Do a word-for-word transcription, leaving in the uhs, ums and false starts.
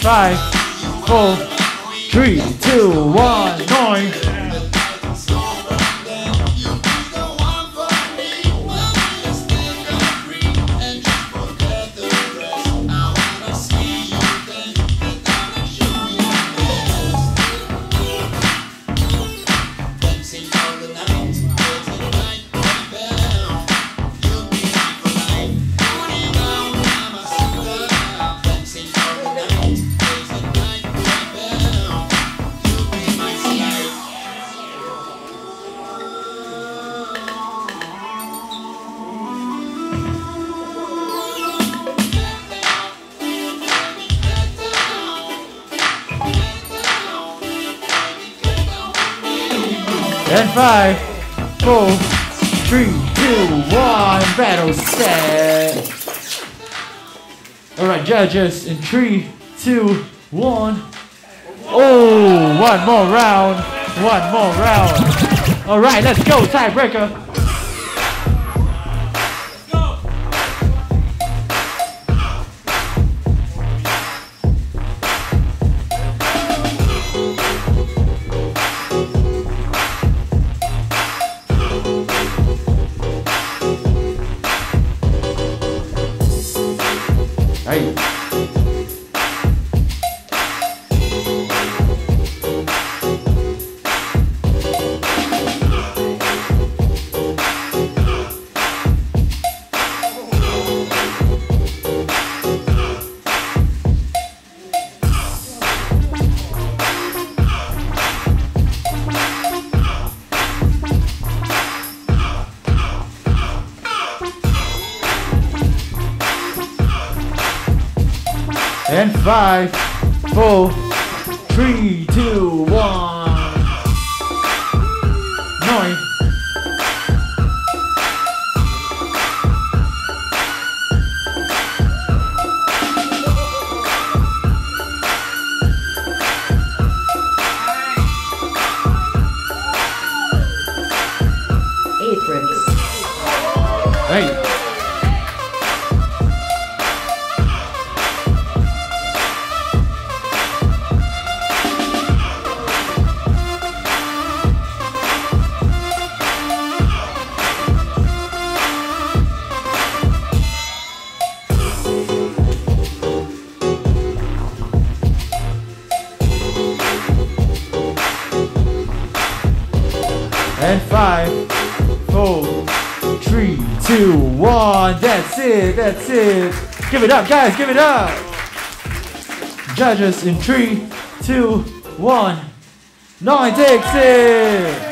five, four, three, two, one, nine. And five, four, three, two, one, battle set. Alright, judges, in three, two, one. Oh, one more round, one more round. Alright, let's go, tiebreaker. Hey. And five, four, three, two, one, nine. Eight bricks. Hey. And five, four, three, two, one. That's it, that's it. Give it up, guys, give it up. Judges in three, two, one. Nine takes it.